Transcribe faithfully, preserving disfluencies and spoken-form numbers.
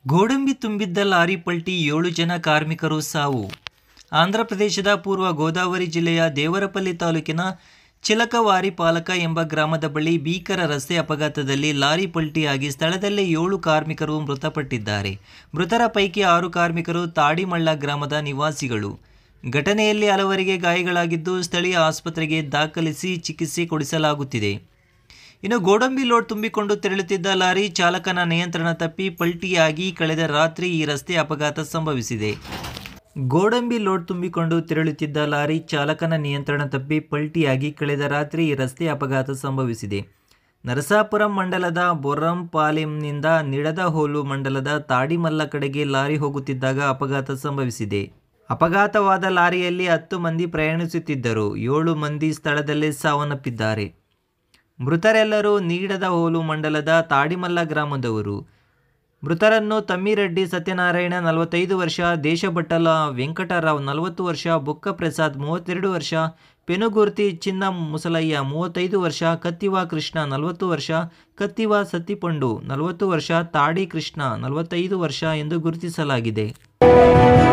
ಗೋಡಂಬಿ ತುಂಬಿದ್ದ ಲಾರಿ ಪಲ್ಟಿ, ಏಳು ಜನ ಕಾರ್ಮಿಕರು ಸಾವು. ಆಂಧ್ರಪ್ರದೇಶದ ಪೂರ್ವ ಗೋದಾವರಿ ಜಿಲ್ಲೆಯ ದೇವರಪಲ್ಲಿ ತಾಲೂಕಿನ ಚಿಲಕವಾರಿಪಾಲಕ ಎಂಬ ಗ್ರಾಮದ ಬಳಿ ಭೀಕರ ರಸ್ತೆ ಅಪಘಾತದಲ್ಲಿ ಲಾರಿ ಪಲ್ಟಿಯಾಗಿ ಸ್ಥಳದಲ್ಲೇ ಏಳು ಕಾರ್ಮಿಕರು ಮೃತಪಟ್ಟಿದ್ದಾರೆ. ಮೃತರ ಪೈಕಿ ಆರು ಕಾರ್ಮಿಕರು ತಾಡಿಮಳ್ಳ ಗ್ರಾಮದ ನಿವಾಸಿಗಳು. ಘಟನೆಯಲ್ಲಿ ಹಲವರಿಗೆ ಗಾಯಗಳಾಗಿದ್ದು ಸ್ಥಳೀಯ ಆಸ್ಪತ್ರೆಗೆ ದಾಖಲಿಸಿ ಚಿಕಿತ್ಸೆ ಕೊಡಿಸಲಾಗುತ್ತಿದೆ. ಇನ್ನು ಗೋಡಂಬಿ ಲೋಡ್ ತುಂಬಿಕೊಂಡು ತೆರಳುತ್ತಿದ್ದ ಲಾರಿ ಚಾಲಕನ ನಿಯಂತ್ರಣ ತಪ್ಪಿ ಪಲ್ಟಿಯಾಗಿ ಕಳೆದ ರಾತ್ರಿ ಈ ರಸ್ತೆ ಅಪಘಾತ ಸಂಭವಿಸಿದೆ. ಗೋಡಂಬಿ ಲೋಡ್ ತುಂಬಿಕೊಂಡು ತೆರಳುತ್ತಿದ್ದ ಲಾರಿ ಚಾಲಕನ ನಿಯಂತ್ರಣ ತಪ್ಪಿ ಪಲ್ಟಿಯಾಗಿ ಕಳೆದ ರಾತ್ರಿ ಈ ರಸ್ತೆ ಅಪಘಾತ ಸಂಭವಿಸಿದೆ. ನರಸಾಪುರಂ ಮಂಡಲದ ಬೊರ್ರಂಪಾಲೆಂನಿಂದ ನಿಡದಹೋಲು ಮಂಡಲದ ತಾಡಿಮಲ್ಲ ಕಡೆಗೆ ಲಾರಿ ಹೋಗುತ್ತಿದ್ದಾಗ ಅಪಘಾತ ಸಂಭವಿಸಿದೆ. ಅಪಘಾತವಾದ ಲಾರಿಯಲ್ಲಿ ಹತ್ತು ಮಂದಿ ಪ್ರಯಾಣಿಸುತ್ತಿದ್ದರು. ಏಳು ಮಂದಿ ಸ್ಥಳದಲ್ಲೇ ಸಾವನ್ನಪ್ಪಿದ್ದಾರೆ. ಮೃತರೆಲ್ಲರೂ ನೀಡದಹೋಲು ಮಂಡಲದ ತಾಡಿಮಲ್ಲ ಗ್ರಾಮದವರು. ಮೃತರನ್ನು ತಮ್ಮಿರೆಡ್ಡಿ ಸತ್ಯನಾರಾಯಣ ನಲವತ್ತೈದು ವರ್ಷ, ದೇಶಭಟ್ಟಲ ವೆಂಕಟರಾವ್ ನಲವತ್ತು ವರ್ಷ, ಬೊಕ್ಕಪ್ರಸಾದ್ ಮೂವತ್ತೆರಡು ವರ್ಷ, ಪೆನುಗುರ್ತಿ ಚಿನ್ನ ಮುಸಲಯ್ಯ ಮೂವತ್ತೈದು ವರ್ಷ, ಕತ್ತಿವ ಕೃಷ್ಣ ನಲವತ್ತು ವರ್ಷ, ಕತ್ತಿವ ಸತ್ತಿಪಂಡು ನಲವತ್ತು ವರ್ಷ, ತಾಡಿ ಕೃಷ್ಣ ನಲವತ್ತೈದು ವರ್ಷ ಎಂದು ಗುರುತಿಸಲಾಗಿದೆ.